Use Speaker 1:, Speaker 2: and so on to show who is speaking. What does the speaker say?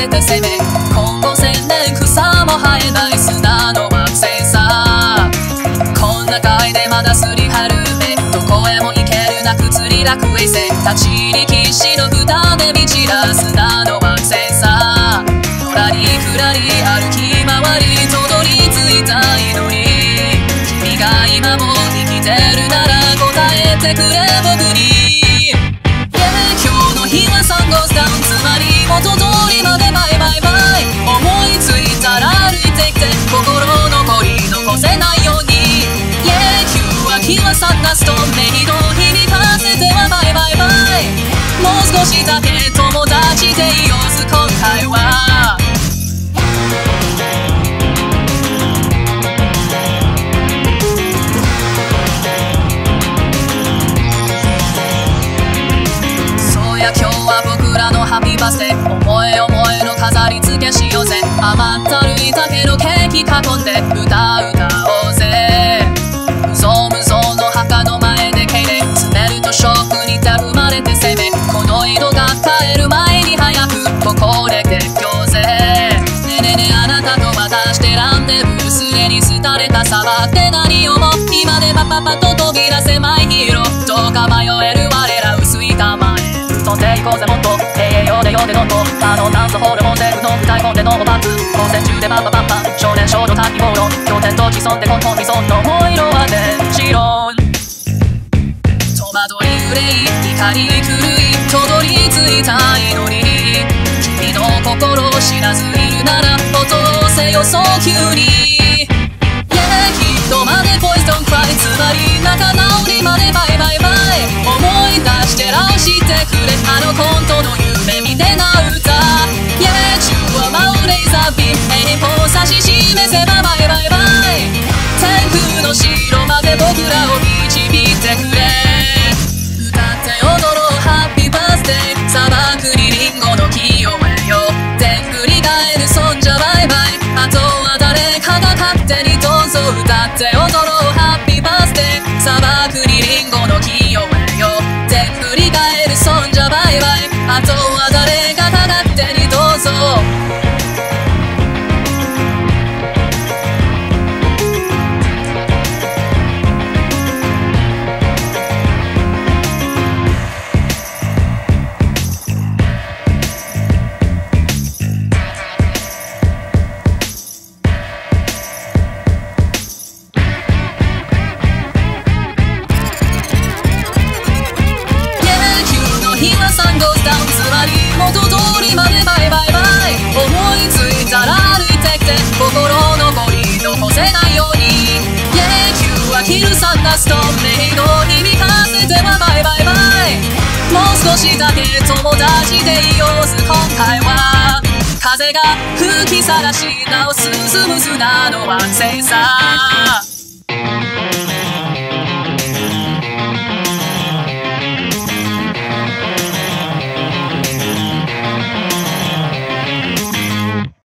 Speaker 1: せて攻め、今後千年草も生えない砂の惑星さ。こんな階でまだすり張る目、どこへも行けるなく釣り楽衛星、立ち入り禁止の札で満ちら砂の惑星さ。のらりくらり歩き回りたどり着いた祈り、君が今も生きてるなら答えてくれ僕に。今日の日はサンゴスダウン、つまり元通りまでバイバイバイ。思いついたら歩いてきて、心残り残せないように。今日はさなすと目にど響かせてはバイバイバイ。もう少しだけ友達でいようぜ今回は。今日は僕らのハッピーバースデー、思え思えの飾り付けしようぜ。甘ったるい竹のケーキ囲んで歌おうぜ。無造無造の墓の前で敬礼、詰めると勝負にて生まれて攻め、この色が変える前に早くここで結局ぜ。ねえねえねえあなたと私でランデブー、すでに廃れた砂漠って何をも今でパパパと飛び出せマイヒーロー。どうか迷える我ら薄い玉へ飛んでいこうぜもっと、栄養で読んでノット、ダンスホルモンゼルの舞台本でのパップ、光線中でパッパパッパ、少年少女滝放浪、経典と既存で混沌未存のも色は天使論。戸惑い憂い怒り狂いたどり着いた祈り、君の心を知らずいるなら落とせよ早急に。きっとまでポイズンクライ、つまり仲直りまでバイバイバイ。思い出してらしてくれあのコントの夢見てな歌。中は舞うレーザービーム、エリポを指し示せばバイバイバイ。天空の城まで僕らを導いてくれ。歌って踊ろうハッピーバースデー、砂漠にリンゴの木を植えよう。でんぐり返るそんじゃバイバイ、あとは誰かが勝手にどうぞ。歌って踊ろうハッピーバースデー、砂漠にリンゴの木を植えよう。でんぐり返るそんじゃバイバイ、あとは誰かが勝手にどうぞ。サンゴスダウン、つまり元通りまでバイバイバイ。思いついたら歩いてきて心残り残せないように。今日は昼サンダストメイド響かせてはバイバイバイ。もう少しだけ友達でいようぜ今回は。風が吹きさらしなお進む砂の惑星さ。